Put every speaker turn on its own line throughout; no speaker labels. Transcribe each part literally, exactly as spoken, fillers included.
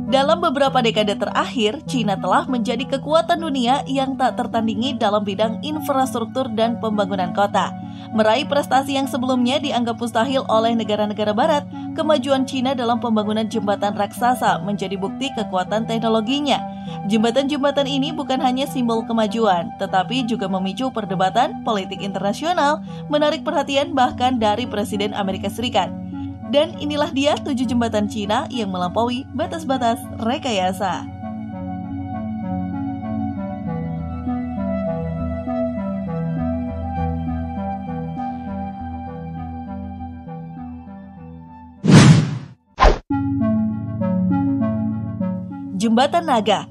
Dalam beberapa dekade terakhir, China telah menjadi kekuatan dunia yang tak tertandingi dalam bidang infrastruktur dan pembangunan kota. Meraih prestasi yang sebelumnya dianggap mustahil oleh negara-negara barat, kemajuan China dalam pembangunan jembatan raksasa menjadi bukti kekuatan teknologinya. Jembatan-jembatan ini bukan hanya simbol kemajuan, tetapi juga memicu perdebatan politik internasional, menarik perhatian bahkan dari Presiden Amerika Serikat. Dan inilah dia tujuh jembatan Cina yang melampaui batas-batas rekayasa. Jembatan Naga.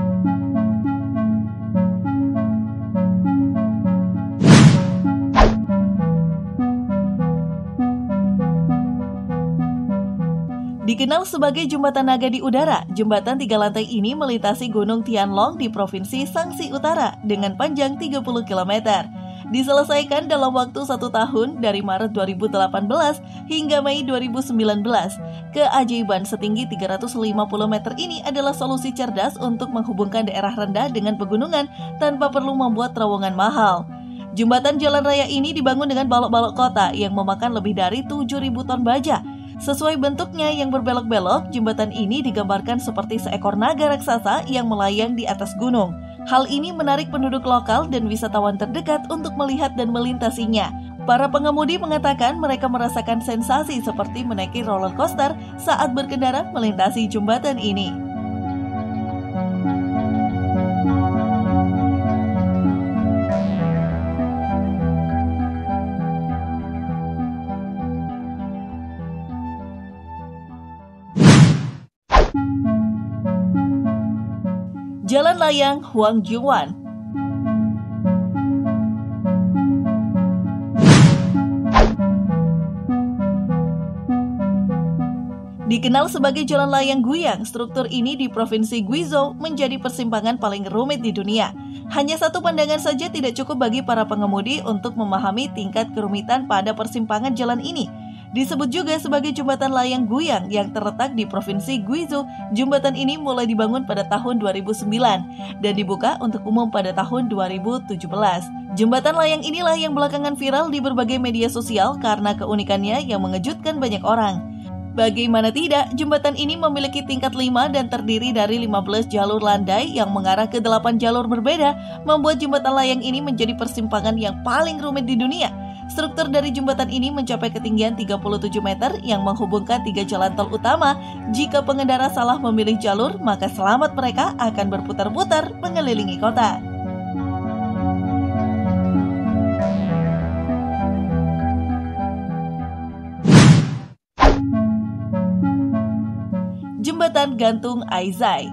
Dikenal sebagai Jembatan Naga di udara, jembatan tiga lantai ini melintasi Gunung Tianlong di Provinsi Shaanxi Utara dengan panjang tiga puluh kilometer. Diselesaikan dalam waktu satu tahun dari Maret dua ribu delapan belas hingga Mei dua ribu sembilan belas. Keajaiban setinggi tiga ratus lima puluh meter ini adalah solusi cerdas untuk menghubungkan daerah rendah dengan pegunungan tanpa perlu membuat terowongan mahal. Jembatan jalan raya ini dibangun dengan balok-balok kota yang memakan lebih dari tujuh ribu ton baja. Sesuai bentuknya yang berbelok-belok, jembatan ini digambarkan seperti seekor naga raksasa yang melayang di atas gunung. Hal ini menarik penduduk lokal dan wisatawan terdekat untuk melihat dan melintasinya. Para pengemudi mengatakan mereka merasakan sensasi seperti menaiki roller coaster saat berkendara melintasi jembatan ini. Jalan Layang Huangjiuan. Dikenal sebagai Jalan Layang Guyang, struktur ini di Provinsi Guizhou menjadi persimpangan paling rumit di dunia. Hanya satu pandangan saja tidak cukup bagi para pengemudi untuk memahami tingkat kerumitan pada persimpangan jalan ini. Disebut juga sebagai Jembatan Layang Guyang yang terletak di Provinsi Guizhou. Jembatan ini mulai dibangun pada tahun dua ribu sembilan dan dibuka untuk umum pada tahun dua ribu tujuh belas. Jembatan layang inilah yang belakangan viral di berbagai media sosial karena keunikannya yang mengejutkan banyak orang. Bagaimana tidak, jembatan ini memiliki tingkat lima dan terdiri dari lima belas jalur landai yang mengarah ke delapan jalur berbeda, membuat jembatan layang ini menjadi persimpangan yang paling rumit di dunia. Struktur dari jembatan ini mencapai ketinggian tiga puluh tujuh meter yang menghubungkan tiga jalan tol utama. Jika pengendara salah memilih jalur, maka selamat mereka akan berputar-putar mengelilingi kota. Jembatan Gantung Aizhai.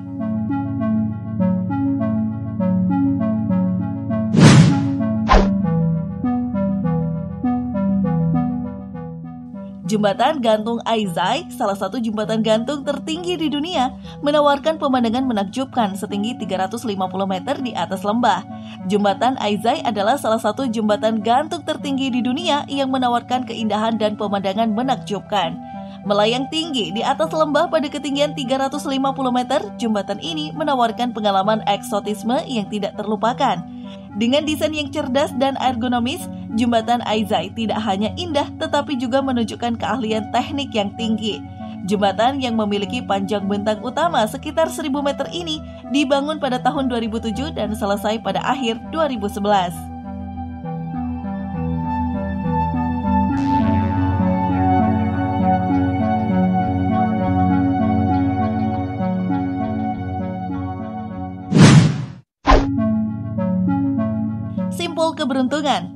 Jembatan Gantung Aizhai, salah satu jembatan gantung tertinggi di dunia, menawarkan pemandangan menakjubkan setinggi tiga ratus lima puluh meter di atas lembah. Jembatan Aizhai adalah salah satu jembatan gantung tertinggi di dunia yang menawarkan keindahan dan pemandangan menakjubkan. Melayang tinggi di atas lembah pada ketinggian tiga ratus lima puluh meter, jembatan ini menawarkan pengalaman eksotisme yang tidak terlupakan. Dengan desain yang cerdas dan ergonomis, Jembatan Aizhai tidak hanya indah tetapi juga menunjukkan keahlian teknik yang tinggi. Jembatan yang memiliki panjang bentang utama sekitar seribu meter ini dibangun pada tahun dua ribu tujuh dan selesai pada akhir dua ribu sebelas. Simpul keberuntungan.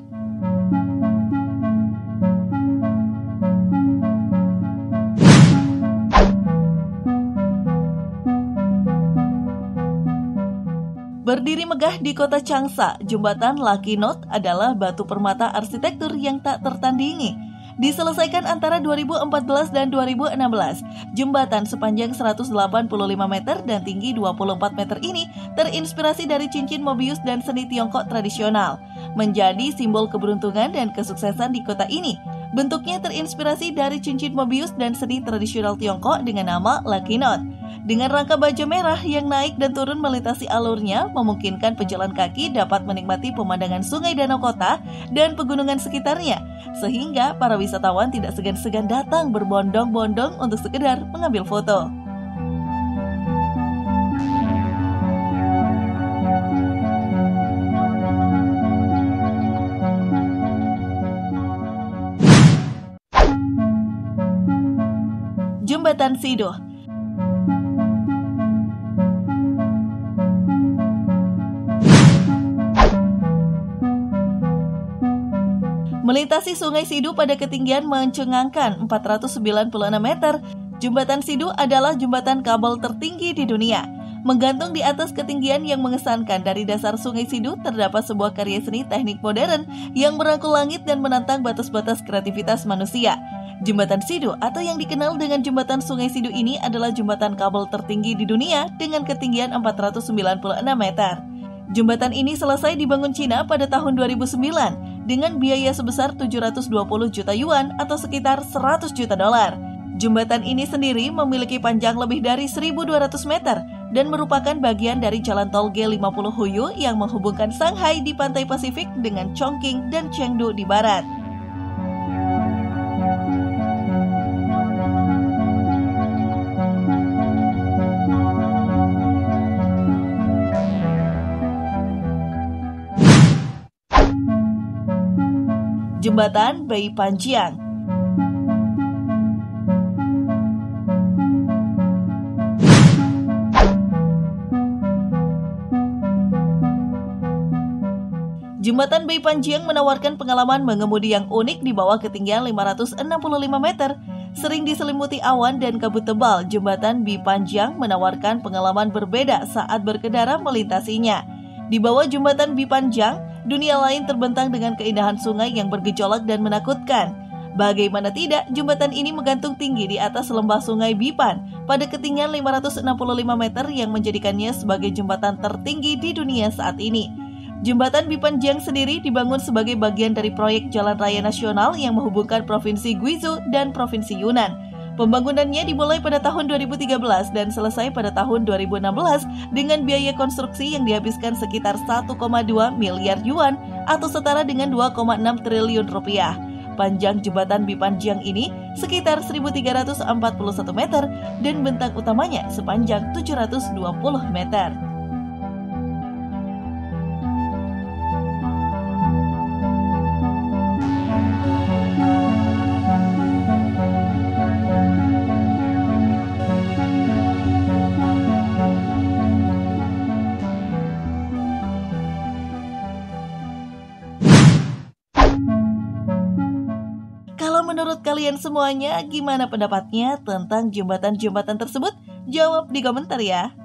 Berdiri megah di kota Changsha, jembatan Lucky Knot adalah batu permata arsitektur yang tak tertandingi. Diselesaikan antara dua ribu empat belas dan dua ribu enam belas, jembatan sepanjang seratus delapan puluh lima meter dan tinggi dua puluh empat meter ini terinspirasi dari cincin Mobius dan seni Tiongkok tradisional, menjadi simbol keberuntungan dan kesuksesan di kota ini. Bentuknya terinspirasi dari cincin Mobius dan seni tradisional Tiongkok dengan nama Lucky Knot. Dengan rangka baja merah yang naik dan turun melintasi alurnya, memungkinkan pejalan kaki dapat menikmati pemandangan sungai Danau Kota dan pegunungan sekitarnya, sehingga para wisatawan tidak segan-segan datang berbondong-bondong untuk sekedar mengambil foto. Jembatan Siduh. Melintasi Sungai Siduh pada ketinggian mencengangkan empat ratus sembilan puluh enam meter, Jembatan Siduh adalah jembatan kabel tertinggi di dunia. Menggantung di atas ketinggian yang mengesankan dari dasar Sungai Siduh, terdapat sebuah karya seni teknik modern yang merangkul langit dan menantang batas-batas kreativitas manusia. Jembatan Siduh atau yang dikenal dengan Jembatan Sungai Siduh ini adalah jembatan kabel tertinggi di dunia dengan ketinggian empat ratus sembilan puluh enam meter. Jembatan ini selesai dibangun Cina pada tahun dua ribu sembilan dengan biaya sebesar tujuh ratus dua puluh juta yuan atau sekitar seratus juta dolar. Jembatan ini sendiri memiliki panjang lebih dari seribu dua ratus meter dan merupakan bagian dari jalan tol G lima puluh Huyu yang menghubungkan Shanghai di pantai Pasifik dengan Chongqing dan Chengdu di barat. Jembatan Beipanjiang. Jembatan Beipanjiang menawarkan pengalaman mengemudi yang unik di bawah ketinggian lima ratus enam puluh lima meter. Sering diselimuti awan dan kabut tebal, Jembatan Beipanjiang menawarkan pengalaman berbeda saat berkendara melintasinya. Di bawah Jembatan Beipanjiang, dunia lain terbentang dengan keindahan sungai yang bergejolak dan menakutkan. Bagaimana tidak, jembatan ini menggantung tinggi di atas lembah sungai Bipan pada ketinggian lima ratus enam puluh lima meter yang menjadikannya sebagai jembatan tertinggi di dunia saat ini. Jembatan Beipanjiang sendiri dibangun sebagai bagian dari proyek jalan raya nasional yang menghubungkan Provinsi Guizhou dan Provinsi Yunnan. Pembangunannya dimulai pada tahun dua ribu tiga belas dan selesai pada tahun dua ribu enam belas dengan biaya konstruksi yang dihabiskan sekitar satu koma dua miliar yuan atau setara dengan dua koma enam triliun rupiah. Panjang jembatan Beipanjiang ini sekitar seribu tiga ratus empat puluh satu meter dan bentang utamanya sepanjang tujuh ratus dua puluh meter. Menurut kalian semuanya, gimana pendapatnya tentang jembatan-jembatan tersebut? Jawab di komentar ya.